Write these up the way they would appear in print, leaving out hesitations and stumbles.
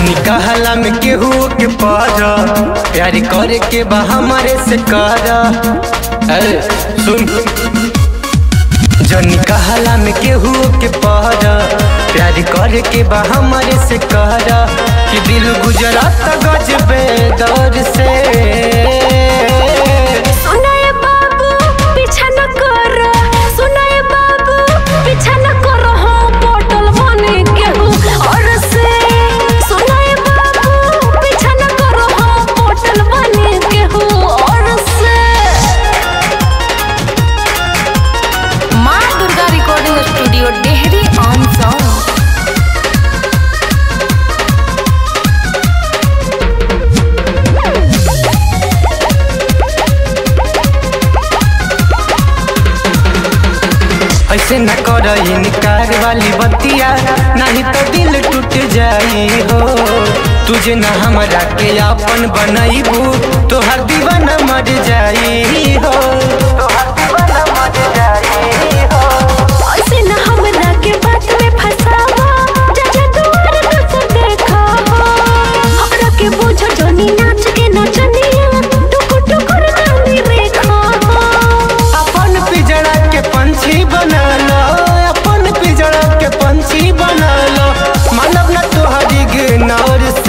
जनी कहला में केहू के पर प्यार करे के बा हमारे से कर। सुन जनी कहला में केहू के पर प्यार करे के बा हमारे से कर कि दिल गुजरात गजबे दौर से। ऐसे न कर इनकार वाली बतिया नहीं तो दिल टूट जाई हो। तुझे न हमरा के अपन बनैबू तोहर दीवाना मर जाई हो। तोहर दीवाना मर जाई हो। ऐसे न हमरा के बात में फसावा जा दुआर तो देखा हमरा के बुझ जनी नाच के नचनिया टुकुर टुकुर गानी रेखा। अपन पिजड़ा के पंछी बना लो, अपन पिजड़ा के पंछी बना लो, मानव न तोहरी गिनौर से।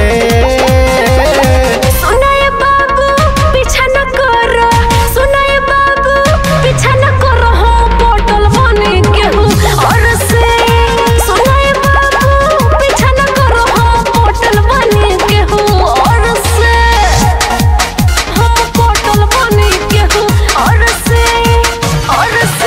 सुनाए बाबू पीछा न कर, सुनाए बाबू पीछा न कर हो बोतल बने केहू और से। सुनाए बाबू पीछा न कर हो बोतल बने केहू और से। हम बोतल बने केहू और से और से।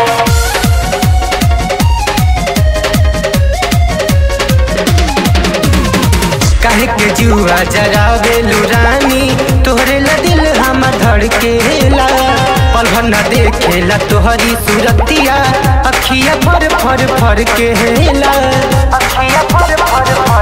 काहे के जुआ जरावेलू रानी तोहरे ला दिल हम धड़केला। पल भर न देखेला तोहरी सूरतिया अखिया फर फर फर के हेला। अखिया फर फर फर